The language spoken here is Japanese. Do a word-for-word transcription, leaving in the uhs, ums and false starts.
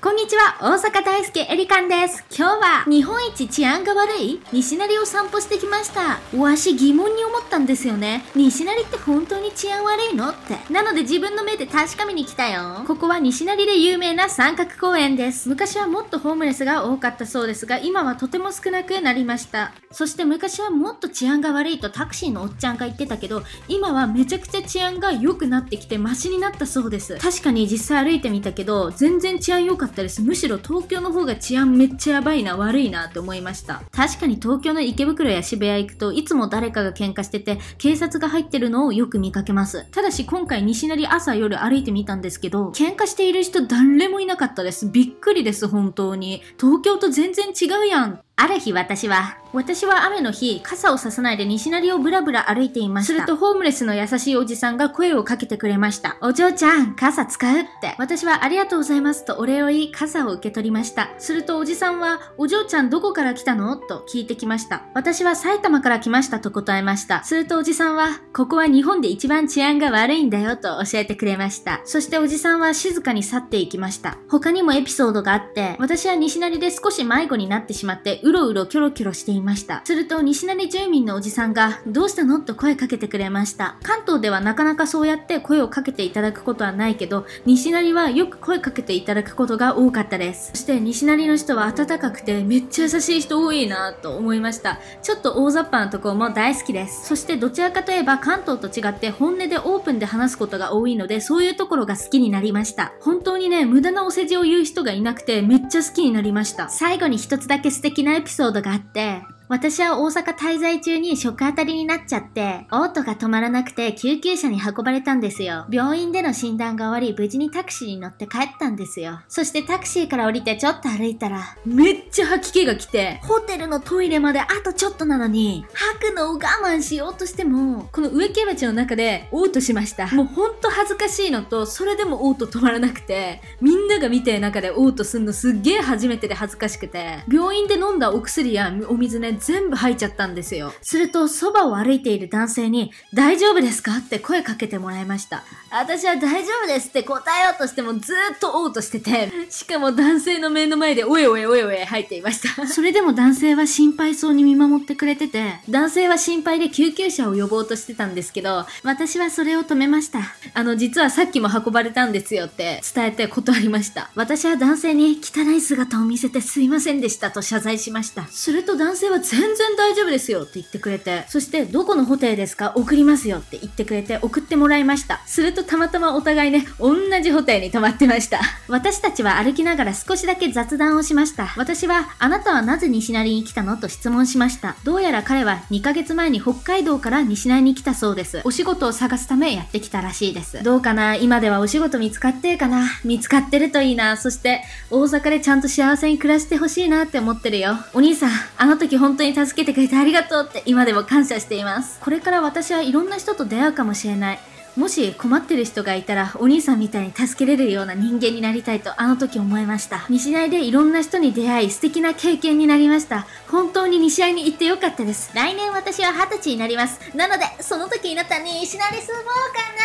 こんにちは、大阪大輔エリカンです。今日は日本一治安が悪い西成を散歩してきました。わし疑問に思ったんですよね。西成って本当に治安悪いのって。なので自分の目で確かめに来たよ。ここは西成で有名な三角公園です。昔はもっとホームレスが多かったそうですが、今はとても少なくなりました。そして昔はもっと治安が悪いとタクシーのおっちゃんが言ってたけど、今はめちゃくちゃ治安が良くなってきてマシになったそうです。確かに実際歩いてみたけど、全然治安良かったです。むしろ東京の方が治安めっちゃやばいな、悪いなって思いました。確かに東京の池袋や渋谷行くといつも誰かが喧嘩してて警察が入ってるのをよく見かけます。ただし今回西成朝夜歩いてみたんですけど、喧嘩している人誰もいなかったです。びっくりです。本当に東京と全然違うやん。ある日私は、私は雨の日、傘をささないで西成をブラブラ歩いていました。するとホームレスの優しいおじさんが声をかけてくれました。お嬢ちゃん、傘使うって。私はありがとうございますとお礼を言い、傘を受け取りました。するとおじさんは、お嬢ちゃんどこから来たのと聞いてきました。私は埼玉から来ましたと答えました。するとおじさんは、ここは日本で一番治安が悪いんだよと教えてくれました。そしておじさんは静かに去っていきました。他にもエピソードがあって、私は西成で少し迷子になってしまって、うろうろキョロキョロしていました。すると西成住民のおじさんがどうしたのと声かけてくれました。関東ではなかなかそうやって声をかけていただくことはないけど、西成はよく声かけていただくことが多かったです。そして西成の人は温かくてめっちゃ優しい人多いなと思いました。ちょっと大雑把なところも大好きです。そしてどちらかといえば関東と違って本音でオープンで話すことが多いので、そういうところが好きになりました。本当にね、無駄なお世辞を言う人がいなくてめっちゃ好きになりました。最後に一つだけ素敵なエピソードがあって、私は大阪滞在中に食あたりになっちゃって、嘔吐が止まらなくて救急車に運ばれたんですよ。病院での診断が終わり、無事にタクシーに乗って帰ったんですよ。そしてタクシーから降りてちょっと歩いたら、めっちゃ吐き気が来て、ホテルのトイレまであとちょっとなのに、吐くのを我慢しようとしても、この植木鉢の中で嘔吐しました。もうほんと恥ずかしいのと、それでも嘔吐止まらなくて、みんなが見てる中で嘔吐すんのすっげー初めてで恥ずかしくて、病院で飲んだお薬やお水ね、全部吐いちゃったんですよ。するとそばを歩いている男性に大丈夫ですかって声かけてもらいました。私は大丈夫ですって答えようとしてもずーっと嘔吐してて、しかも男性の目の前でおえおえおえおえ吐いていました。それでも男性は心配そうに見守ってくれてて、男性は心配で救急車を呼ぼうとしてたんですけど、私はそれを止めました。あの実はさっきも運ばれたんですよって伝えて断りました。私は男性に汚い姿を見せてすいませんでしたと謝罪しました。すると男性は全然大丈夫ですよって言ってくれて、そしてどこのホテルですか送りますよって言ってくれて送ってもらいました。するとたまたまお互いね、同じホテルに泊まってました。私たちは歩きながら少しだけ雑談をしました。私はあなたはなぜ西成に来たのと質問しました。どうやら彼はにかげつまえに北海道から西成に来たそうです。お仕事を探すためやってきたらしいです。どうかな、今ではお仕事見つかってるかな。見つかってるといいな。そして大阪でちゃんと幸せに暮らしてほしいなって思ってるよ。お兄さん、あの時本当に助けてくれてありがとうって今でも感謝しています。これから私はいろんな人と出会うかもしれない。もし困ってる人がいたらお兄さんみたいに助けれるような人間になりたいとあの時思いました。西成でいろんな人に出会い素敵な経験になりました。本当に西成に行ってよかったです。来年私は二十歳になります。なのでその時になったら西成住もうかな